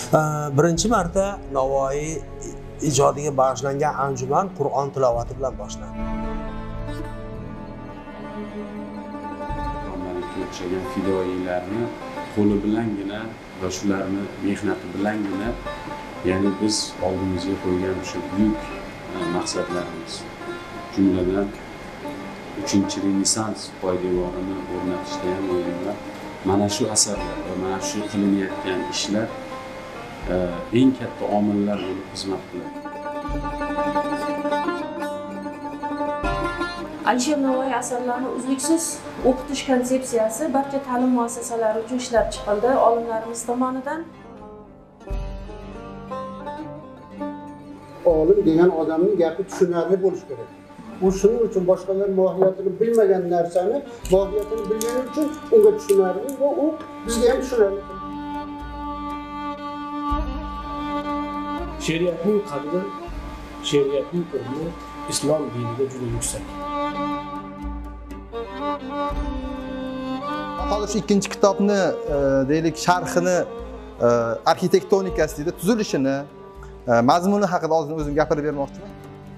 Birinchi marta Navoiy ijodiga bag'ishlangan anjuman Qur'on tilovati bilan boshlandi. O'xshagan fidoyilarni qo'li bilangina va shularni mehnati bilangina, ya'ni biz oldimizga qo'ygan o'sha buyuk maqsadlarimiz, jumladan 3-Renessans poydevorini o'rnatishda ham o'yinlar, mana shu asarlar va mana shu qilinayotgan ishlar eng katta omillar bo'lib xizmat qiladi. Alisher Navoiy asarlarini uzluksiz o'qitish konsepsiyasi barcha ta'lim muassasalari uchun ishlab chiqildi olimlarimiz tomonidan. Olim degan odamning gapi tushunarli bo'lishi kerak. U shuning uchun boshqalar mohiyatini bilmagan narsani mohiyatini bilgani uchun unga tushunarli va u bizga ham tushunarli. She'riyatning qadri, she'riyatning o'rni islom dinida juda yuksak. Hozir shu ikkinchi kitobni deylik sharhini, arxitektonikasi deydi, tuzilishini, mazmuni haqida o'zim gapirib bermoqchiman.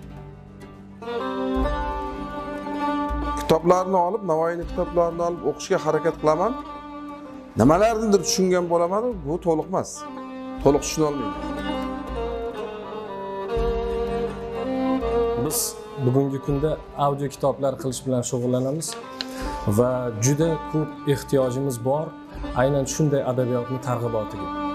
Kitoblarni olib, Navoiyning kitoblarini olib o'qishga harakat qilaman. Nimalarnidir tushungan bo'laman, bu to'liq emas. To'liq tushuna olmayman. Biz bugungi kunda audio kitoblar qilish bilan shug'ullanamiz va juda ko'p ehtiyojimiz bor aynan shunday adabiyotning targ'ibotiga.